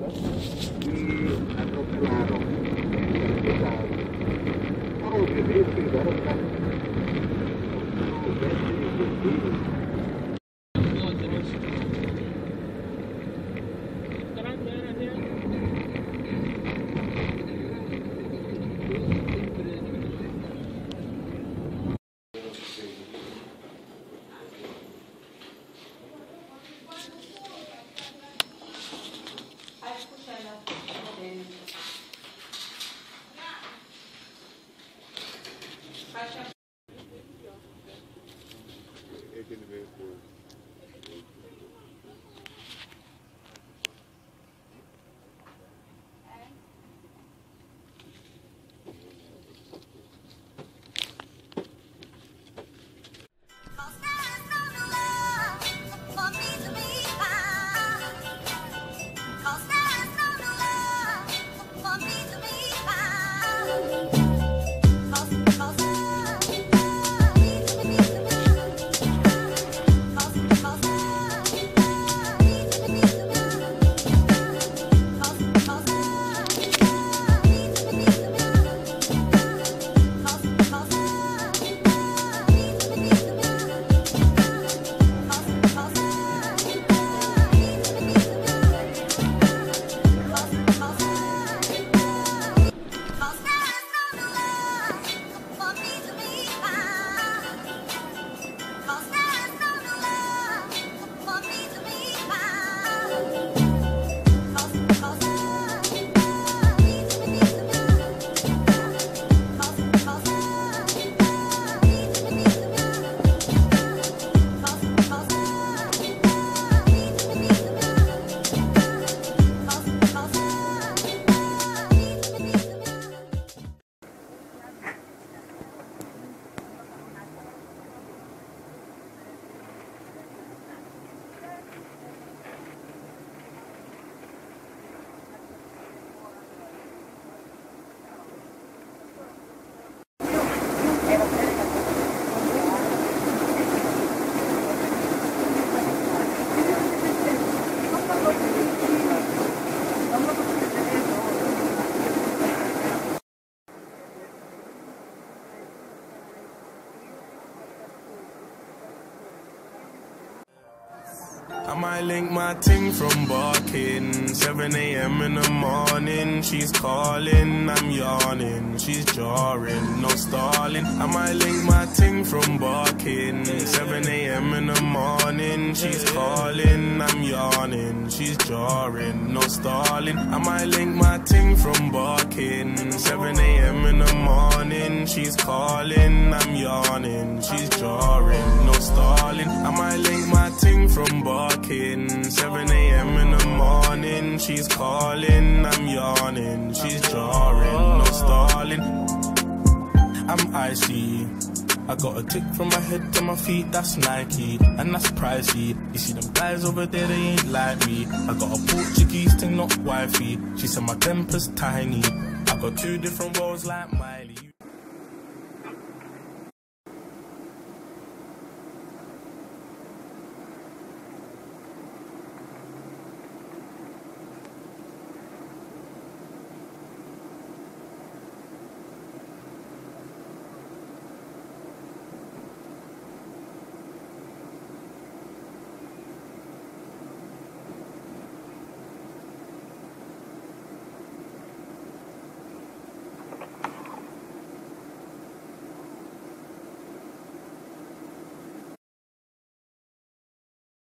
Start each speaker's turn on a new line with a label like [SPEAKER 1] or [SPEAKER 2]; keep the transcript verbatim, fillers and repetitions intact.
[SPEAKER 1] I might link my ting from barking. seven A M in the morning, she's calling, I'm yawning, she's jarring, no stalling. I might link my ting from barking. seven A M in the morning, she's calling, I'm yawning, she's jarring, no stalling. I might link my ting from barking. seven A M in the morning, she's calling, I'm yawning, she's jarring, no stalling. I might link my ting from barking. seven A M in the morning, she's calling, I'm yawning, she's jarring, no stalling. I'm icy, I got a tick from my head to my feet, that's Nike, and that's pricey. You see them guys over there, they ain't like me. I got a Portuguese thing, not wifey. She said my temper's tiny. I got two different roles like Miley.